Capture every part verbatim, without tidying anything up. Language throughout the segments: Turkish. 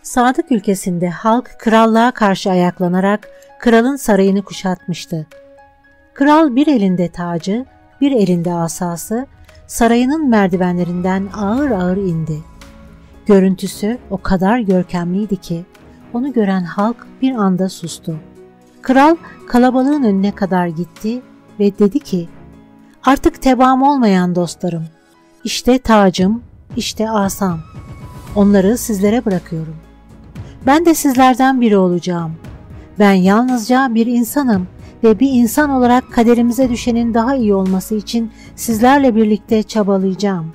Sadık ülkesinde halk krallığa karşı ayaklanarak kralın sarayını kuşatmıştı. Kral bir elinde tacı, bir elinde asası, sarayının merdivenlerinden ağır ağır indi. Görüntüsü o kadar görkemliydi ki onu gören halk bir anda sustu. Kral kalabalığın önüne kadar gitti ve dedi ki, "Artık tebaam olmayan dostlarım, işte tacım, işte asam. Onları sizlere bırakıyorum. Ben de sizlerden biri olacağım. Ben yalnızca bir insanım ve bir insan olarak kaderimize düşenin daha iyi olması için sizlerle birlikte çabalayacağım.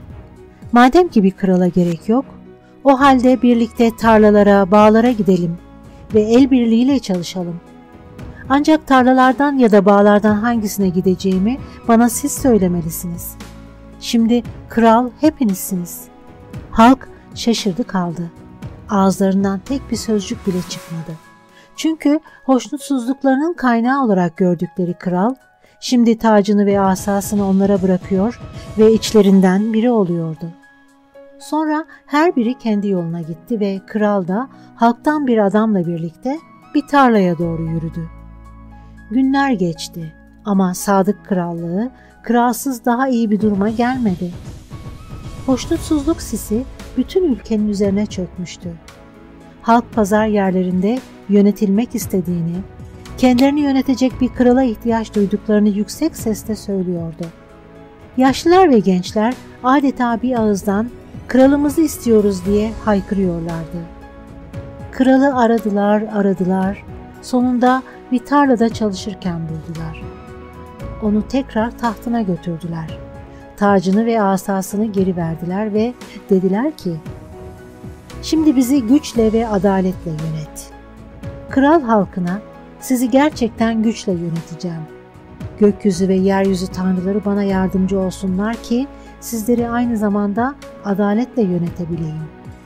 Madem ki bir krala gerek yok, o halde birlikte tarlalara, bağlara gidelim ve el birliğiyle çalışalım. Ancak tarlalardan ya da bağlardan hangisine gideceğimi bana siz söylemelisiniz. Şimdi kral hepinizsiniz." Halk şaşırdı kaldı. Ağızlarından tek bir sözcük bile çıkmadı. Çünkü hoşnutsuzluklarının kaynağı olarak gördükleri kral, şimdi tacını ve asasını onlara bırakıyor ve içlerinden biri oluyordu. Sonra her biri kendi yoluna gitti ve kral da halktan bir adamla birlikte bir tarlaya doğru yürüdü. Günler geçti ama Sadık krallığı kralsız daha iyi bir duruma gelmedi. Hoşnutsuzluk sisi bütün ülkenin üzerine çökmüştü. Halk pazar yerlerinde yönetilmek istediğini, kendilerini yönetecek bir krala ihtiyaç duyduklarını yüksek sesle söylüyordu. Yaşlılar ve gençler adeta bir ağızdan "Kralımızı istiyoruz" diye haykırıyorlardı. Kralı aradılar, aradılar, sonunda bir tarlada çalışırken buldular. Onu tekrar tahtına götürdüler. Tacını ve asasını geri verdiler ve dediler ki, "Şimdi bizi güçle ve adaletle yönet." Kral halkına, "Sizi gerçekten güçle yöneteceğim. Gökyüzü ve yeryüzü tanrıları bana yardımcı olsunlar ki sizleri aynı zamanda adaletle yönetebileyim."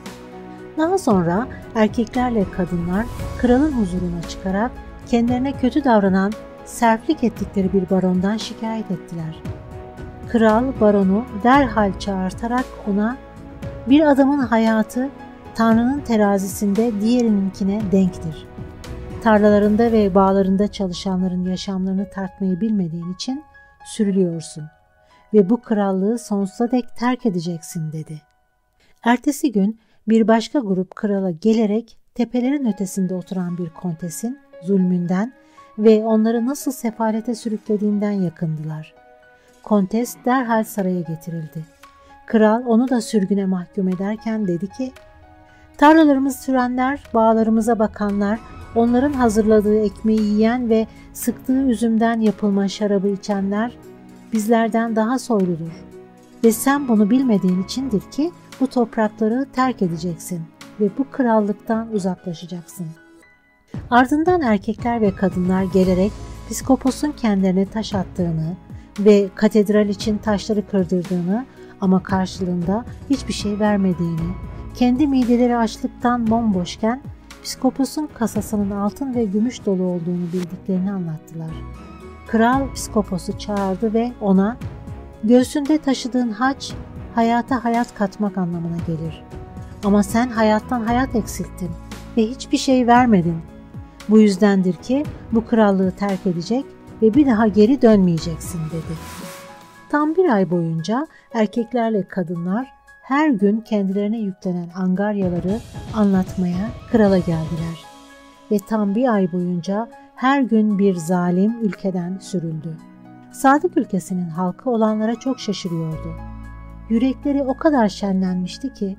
Daha sonra erkeklerle kadınlar kralın huzuruna çıkarak kendilerine kötü davranan, serflik ettikleri bir barondan şikayet ettiler. Kral baronu derhal çağırtarak ona, "Bir adamın hayatı Tanrı'nın terazisinde diğerininkine denktir. Tarlalarında ve bağlarında çalışanların yaşamlarını tartmayı bilmediğin için sürülüyorsun ve bu krallığı sonsuza dek terk edeceksin" dedi. Ertesi gün bir başka grup krala gelerek tepelerin ötesinde oturan bir kontesin zulmünden ve onları nasıl sefalete sürüklediğinden yakındılar. Kontes derhal saraya getirildi. Kral onu da sürgüne mahkum ederken dedi ki, "Tarlalarımızı sürenler, bağlarımıza bakanlar, onların hazırladığı ekmeği yiyen ve sıktığı üzümden yapılma şarabı içenler bizlerden daha soyludur. Ve sen bunu bilmediğin içindir ki bu toprakları terk edeceksin ve bu krallıktan uzaklaşacaksın." Ardından erkekler ve kadınlar gelerek piskoposun kendilerine taş attığını ve katedral için taşları kırdırdığını ama karşılığında hiçbir şey vermediğini, kendi mideleri açlıktan bomboşken piskoposun kasasının altın ve gümüş dolu olduğunu bildiklerini anlattılar. Kral piskoposu çağırdı ve ona, "Göğsünde taşıdığın haç, hayata hayat katmak anlamına gelir. Ama sen hayattan hayat eksilttin ve hiçbir şey vermedin. Bu yüzdendir ki bu krallığı terk edecek ve bir daha geri dönmeyeceksin" dedi. Tam bir ay boyunca erkeklerle kadınlar her gün kendilerine yüklenen angaryaları anlatmaya krala geldiler. Ve tam bir ay boyunca her gün bir zalim ülkeden sürüldü. Sadık ülkesinin halkı olanlara çok şaşırıyordu. Yürekleri o kadar şenlenmişti ki,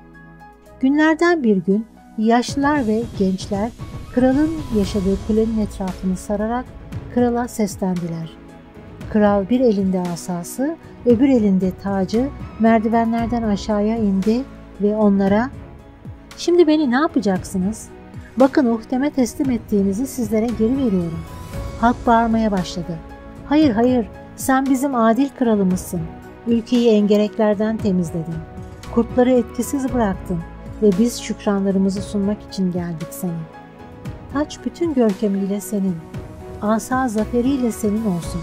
günlerden bir gün yaşlılar ve gençler kralın yaşadığı kulenin etrafını sararak krala seslendiler. Kral bir elinde asası, öbür elinde tacı merdivenlerden aşağıya indi ve onlara, "Şimdi beni ne yapacaksınız? Bakın uhdeme teslim ettiğinizi sizlere geri veriyorum." Halk bağırmaya başladı. "Hayır hayır, sen bizim adil kralımızsın. Ülkeyi engereklerden temizledin. Kurtları etkisiz bıraktın ve biz şükranlarımızı sunmak için geldik sana. Taç bütün görkemiyle senin, asa zaferiyle senin olsun."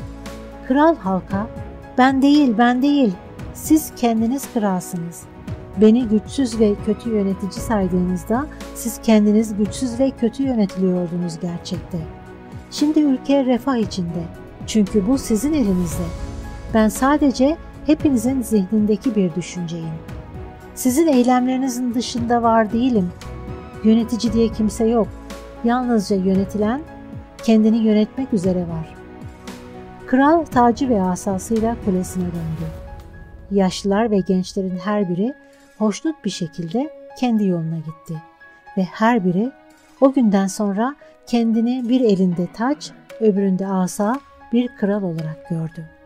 Kral halka, "Ben değil, ben değil, siz kendiniz kralsınız. Beni güçsüz ve kötü yönetici saydığınızda siz kendiniz güçsüz ve kötü yönetiliyordunuz gerçekte. Şimdi ülke refah içinde. Çünkü bu sizin elinizde. Ben sadece hepinizin zihnindeki bir düşünceyim. Sizin eylemlerinizin dışında var değilim. Yönetici diye kimse yok. Yalnızca yönetilen, kendini yönetmek üzere var. Kral tacı ve asasıyla kulesine döndü. Yaşlılar ve gençlerin her biri hoşnut bir şekilde kendi yoluna gitti. Ve her biri o günden sonra kendini bir elinde taç, öbüründe asa bir kral olarak gördü.